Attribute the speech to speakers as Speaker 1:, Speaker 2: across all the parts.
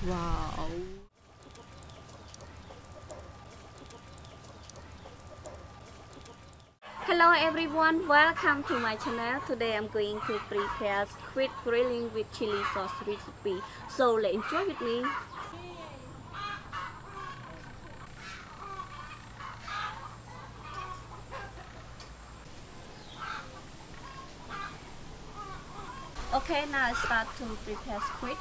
Speaker 1: Wow. Hello everyone, welcome to my channel. Today I'm going to prepare squid grilling with chili sauce recipe. So let's enjoy with me. Okay, now I start to prepare squid.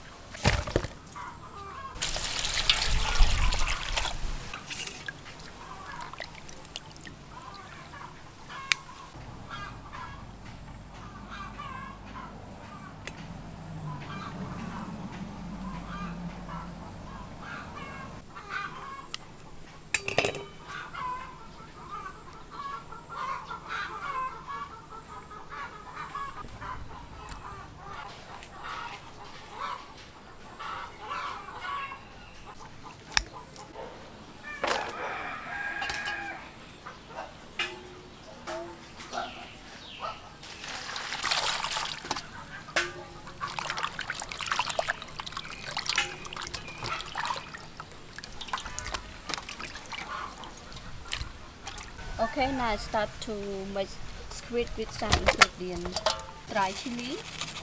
Speaker 1: Okay, now I start to make squid with some ingredients: dry chili,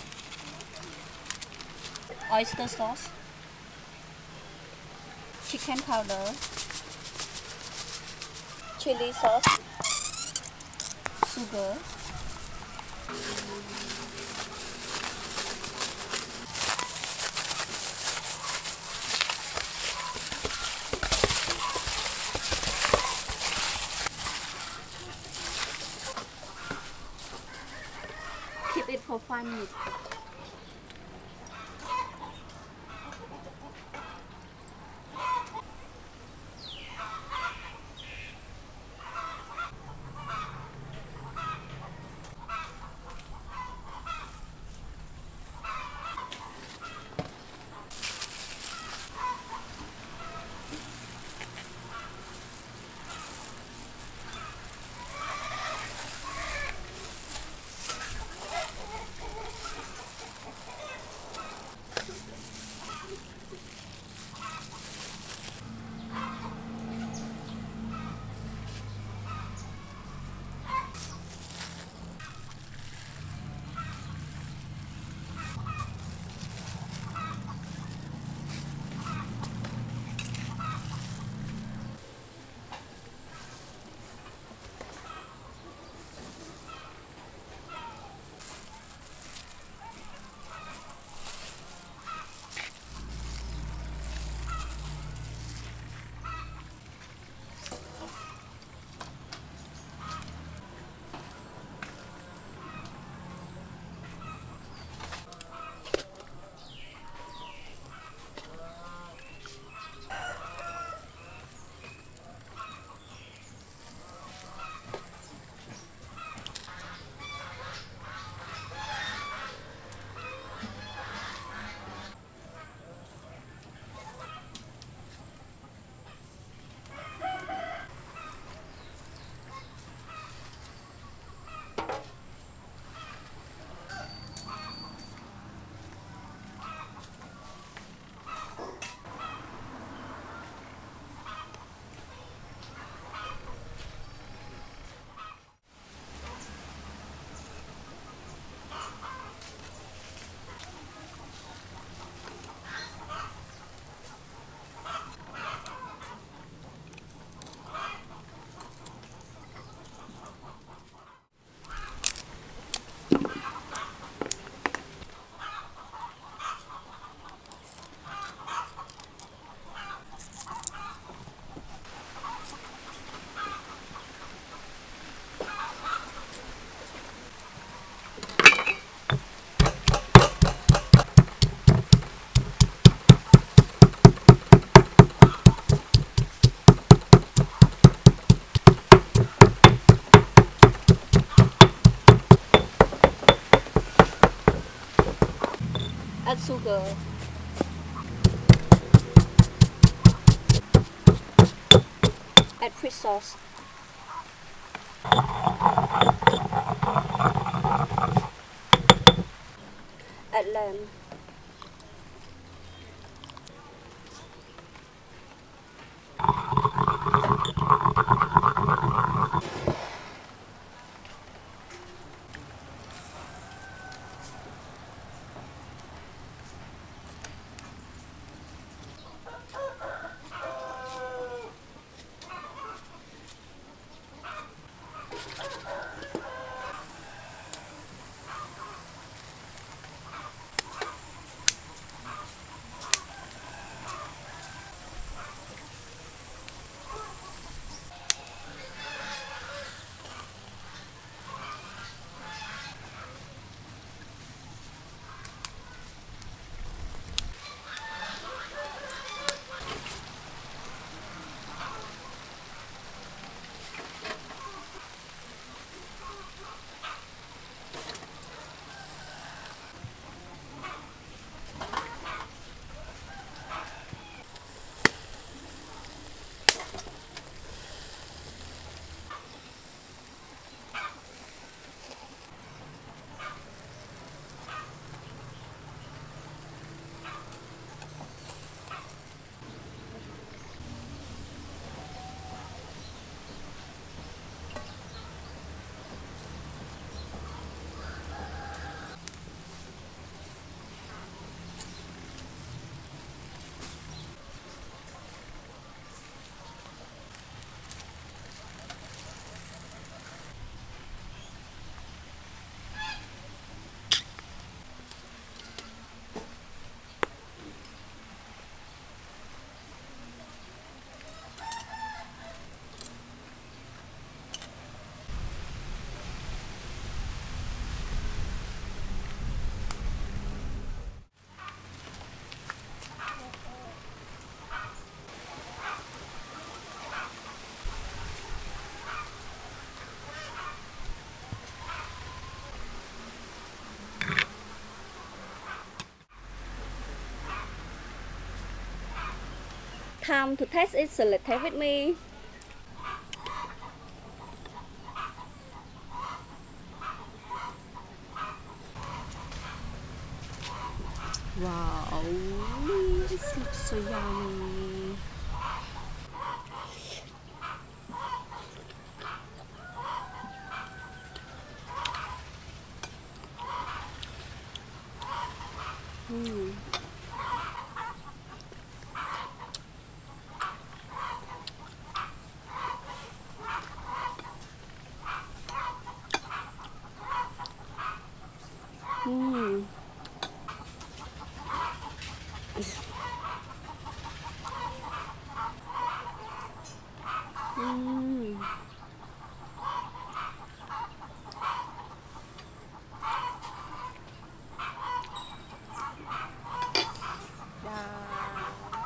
Speaker 1: oyster sauce, chicken powder, chili sauce, sugar, keep it for 5 minutes. Add sugar, add fish sauce, add lamb, Time to taste it, so let's taste with me. Wow, this looks so yummy. Mm. Mm. Mm. Wow.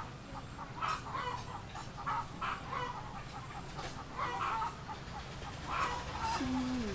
Speaker 1: Mm.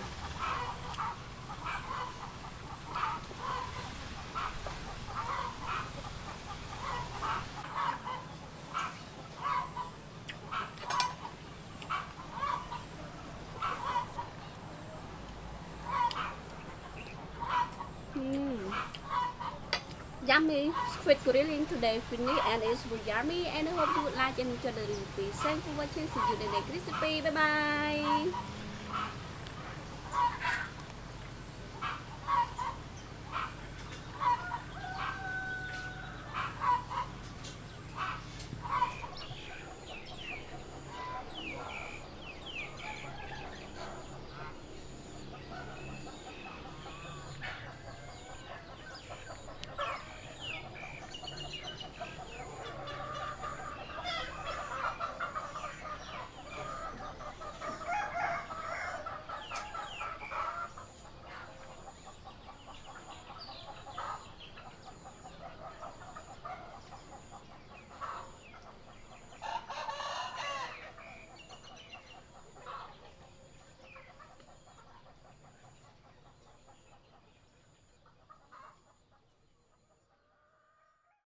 Speaker 1: Mm. Yummy squid grilling today finished and it's very yummy and I hope you would like and enjoy the recipe. Thanks for watching. See you in the next recipe. Bye bye.